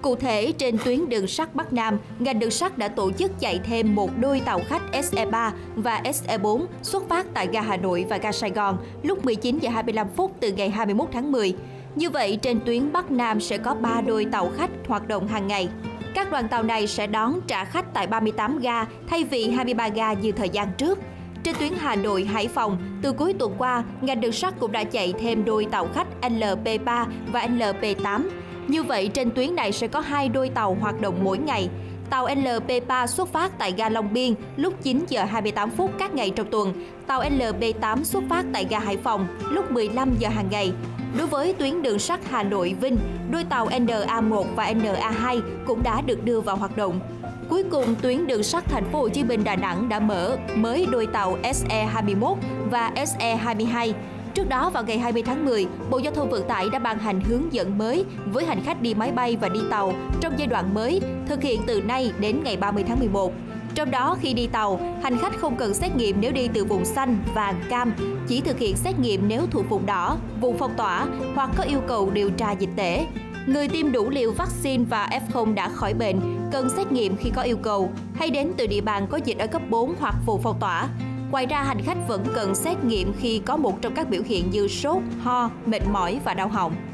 Cụ thể, trên tuyến đường sắt Bắc Nam, ngành đường sắt đã tổ chức chạy thêm một đôi tàu khách SE3 và SE4 xuất phát tại ga Hà Nội và ga Sài Gòn lúc 19 giờ 25 phút từ ngày 21 tháng 10. Như vậy, trên tuyến Bắc Nam sẽ có 3 đôi tàu khách hoạt động hàng ngày. Các đoàn tàu này sẽ đón trả khách tại 38 ga thay vì 23 ga như thời gian trước. Trên tuyến Hà Nội - Hải Phòng, từ cuối tuần qua, ngành đường sắt cũng đã chạy thêm đôi tàu khách LP3 và LP8. Như vậy, trên tuyến này sẽ có 2 đôi tàu hoạt động mỗi ngày. Tàu LP3 xuất phát tại ga Long Biên lúc 9 giờ 28 phút các ngày trong tuần. Tàu LP8 xuất phát tại ga Hải Phòng lúc 15 giờ hàng ngày. Đối với tuyến đường sắt Hà Nội - Vinh, đôi tàu NA1 và NA2 cũng đã được đưa vào hoạt động. Cuối cùng, tuyến đường sắt Thành phố Hồ Chí Minh - Đà Nẵng đã mở mới đôi tàu SE21 và SE22. Trước đó, vào ngày 20 tháng 10, Bộ Giao thông Vận tải đã ban hành hướng dẫn mới với hành khách đi máy bay và đi tàu trong giai đoạn mới, thực hiện từ nay đến ngày 30 tháng 11. Trong đó, khi đi tàu, hành khách không cần xét nghiệm nếu đi từ vùng xanh, vàng, cam, chỉ thực hiện xét nghiệm nếu thuộc vùng đỏ, vùng phong tỏa hoặc có yêu cầu điều tra dịch tễ. Người tiêm đủ liều vaccine và F0 đã khỏi bệnh cần xét nghiệm khi có yêu cầu, hay đến từ địa bàn có dịch ở cấp 4 hoặc vùng phong tỏa. Ngoài ra, hành khách vẫn cần xét nghiệm khi có một trong các biểu hiện như sốt, ho, mệt mỏi và đau họng.